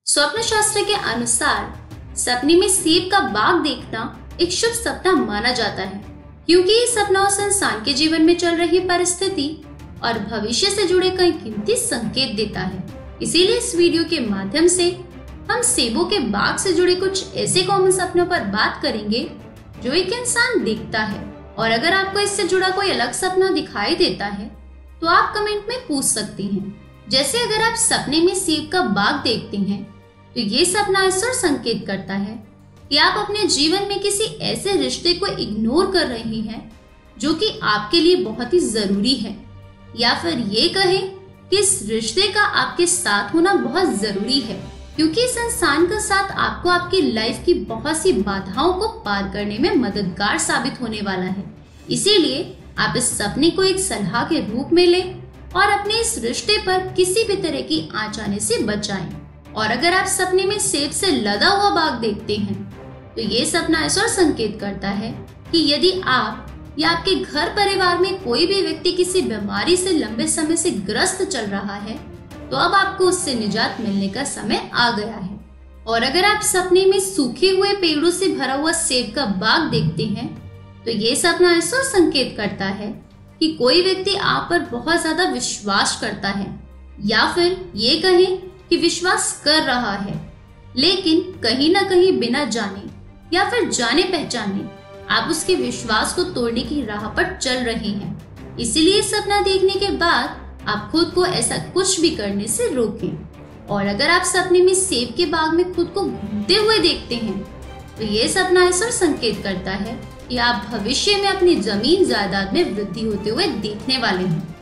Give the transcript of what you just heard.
स्वप्न शास्त्र के अनुसार सपने में सेब का बाग देखना एक शुभ सपना माना जाता है, क्योंकि ये सपना उस इंसान के जीवन में चल रही परिस्थिति और भविष्य से जुड़े कई कीमती संकेत देता है। इसीलिए इस वीडियो के माध्यम से हम सेबों के बाग से जुड़े कुछ ऐसे कॉमन सपनों पर बात करेंगे जो एक इंसान देखता है। और अगर आपको इससे जुड़ा कोई अलग सपना दिखाई देता है तो आप कमेंट में पूछ सकती हैं। जैसे अगर आप सपने में सेब का बाग देखते हैं तो ये सपना इस ओर संकेत करता है कि आप अपने जीवन में किसी ऐसे रिश्ते को इग्नोर कर रही हैं जो कि आपके लिए बहुत ही जरूरी है, या फिर ये कहें कि इस रिश्ते का आपके साथ होना बहुत जरूरी है, क्योंकि इस इंसान का साथ आपको आपकी लाइफ की बहुत सी बाधाओं को पार करने में मददगार साबित होने वाला है। इसीलिए आप इस सपने को एक सलाह के रूप में लें और अपने इस रिश्ते पर किसी भी तरह की आंच आने से बचाएं। और अगर आप सपने में सेब से लदा हुआ बाग देखते हैं तो ये सपना इस ओर संकेत करता है कि यदि आप या आपके घर परिवार में कोई भी व्यक्ति किसी बीमारी से लंबे समय से ग्रस्त चल रहा है तो अब आपको उससे निजात मिलने का समय आ गया है। और अगर आप सपने में सूखे हुए पेड़ों से भरा हुआ सेब का बाग देखते हैं तो ये सपना इस ओर संकेत करता है कि कोई व्यक्ति आप पर बहुत ज्यादा विश्वास करता है, या फिर ये कहें कि विश्वास कर रहा है, लेकिन कहीं ना कहीं बिना जाने या फिर जाने पहचाने आप उसके विश्वास को तोड़ने की राह पर चल रहे हैं। इसीलिए सपना देखने के बाद आप खुद को ऐसा कुछ भी करने से रोकें। और अगर आप सपने में सेब के बाग में खुद को घूमते हुए देखते हैं तो ये सपना ऐसा संकेत करता है कि आप भविष्य में अपनी जमीन जायदाद में वृद्धि होते हुए देखने वाले हैं।